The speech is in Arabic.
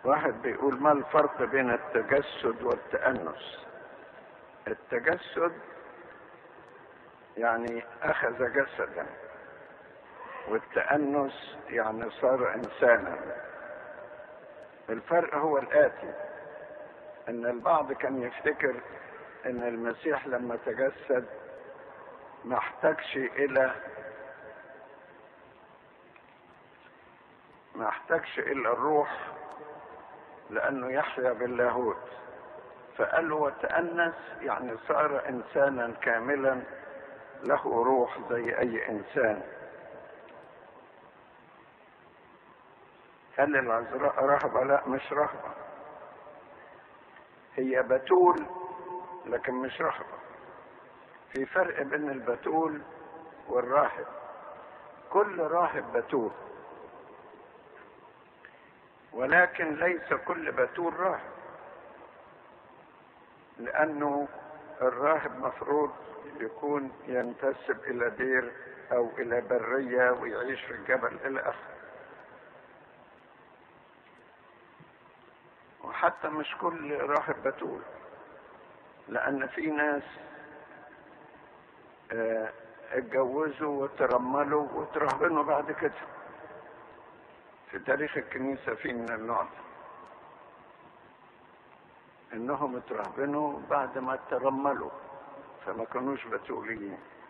واحد بيقول: ما الفرق بين التجسد والتأنس؟ التجسد يعني أخذ جسدا، والتأنس يعني صار إنسانا. الفرق هو الآتي: إن البعض كان يفتكر إن المسيح لما تجسد ما احتاجش إلى الروح لأنه يحيا باللاهوت، فقال هو تأنس يعني صار إنسانا كاملا له روح زي أي إنسان. هل العذراء رهبة؟ لا، مش رهبة، هي بتول لكن مش رهبة. في فرق بين البتول والراهب. كل راهب بتول، ولكن ليس كل بتول راهب، لأنه الراهب مفروض يكون ينتسب إلى دير أو إلى برية ويعيش في الجبل إلى آخره. وحتى مش كل راهب بتول، لأن في ناس اتجوزوا وترملوا وترهبنوا بعد كده. في تاريخ الكنيسة في من النوع ده، انهم اترهبنوا بعد ما ترملوا، فما كانوش بتوليين.